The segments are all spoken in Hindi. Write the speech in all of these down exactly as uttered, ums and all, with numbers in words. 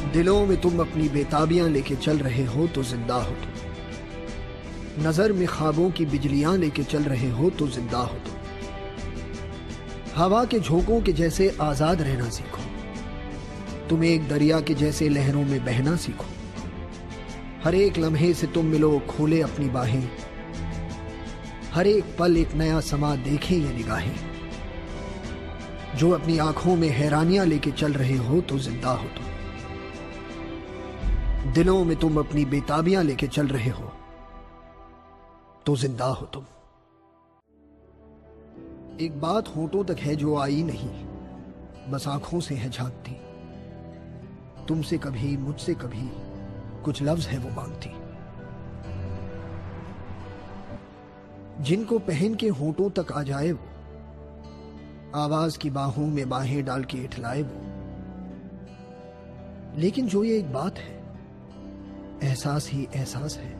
दिलों में तुम अपनी बेताबियां लेके चल रहे हो तो जिंदा हो तुम। नजर में ख्वाबों की बिजलियां लेके चल रहे हो तो जिंदा हो तुम। हवा के झोंकों के जैसे आजाद रहना सीखो। तुम एक दरिया के जैसे लहरों में बहना सीखो। हर एक लम्हे से तुम मिलो, खोले अपनी बाहें। हर एक पल एक नया समा देखे ये निगाहें। जो अपनी आंखों में हैरानियां लेके चल रहे हो तो जिंदा हो तुम। दिलों में तुम अपनी बेताबियां लेके चल रहे हो तो जिंदा हो तुम। एक बात होठों तक है जो आई नहीं, बस आंखों से है झांकती। तुमसे कभी मुझसे कभी कुछ लफ्ज है वो मांगती। जिनको पहन के होठों तक आ जाए वो, आवाज की बाहों में बाहें डाल के इठलाए वो। लेकिन जो ये एक बात है, एहसास ही एहसास है।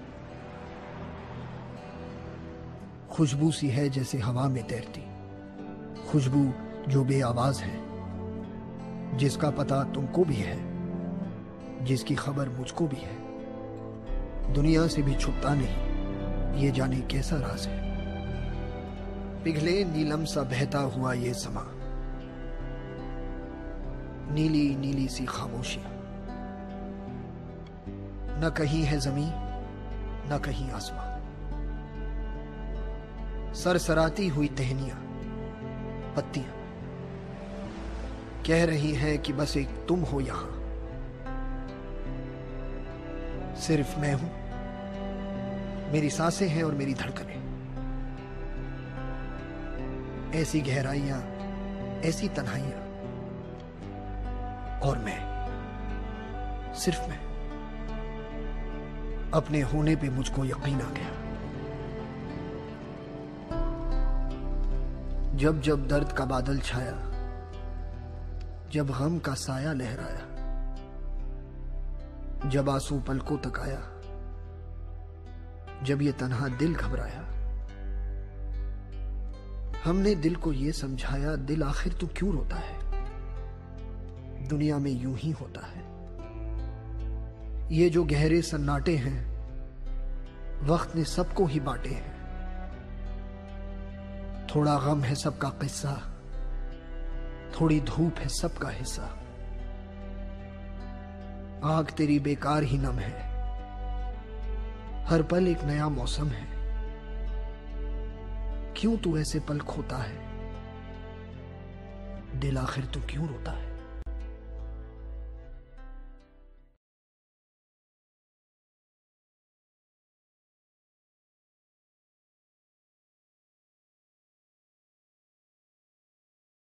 खुशबू सी है जैसे हवा में तैरती, खुशबू जो बेआवाज है, जिसका पता तुमको भी है, जिसकी खबर मुझको भी है। दुनिया से भी छुपता नहीं, ये जाने कैसा राज है। पिघले नीलम सा बहता हुआ ये समा, नीली नीली सी खामोशियां। न कहीं है जमीन न कहीं आसमां। सरसराती हुई टहनियां, पत्तियां कह रही हैं कि बस एक तुम हो यहां। सिर्फ मैं हूं, मेरी सांसें हैं और मेरी धड़कनें। ऐसी गहराइयां, ऐसी तन्हाइयां, और मैं, सिर्फ मैं। अपने होने पे मुझको यकीन आ गया। जब जब दर्द का बादल छाया, जब गम का साया लहराया, जब आंसू पलकों तक आया, जब ये तन्हा दिल घबराया, हमने दिल को ये समझाया, दिल आखिर तू क्यों रोता है, दुनिया में यूं ही होता है। ये जो गहरे सन्नाटे हैं, वक्त ने सबको ही बांटे हैं। थोड़ा गम है सबका किस्सा, थोड़ी धूप है सबका हिस्सा। आग तेरी बेकार ही नम है, हर पल एक नया मौसम है। क्यों तू ऐसे पल खोता है, दिल आखिर तू क्यों रोता है।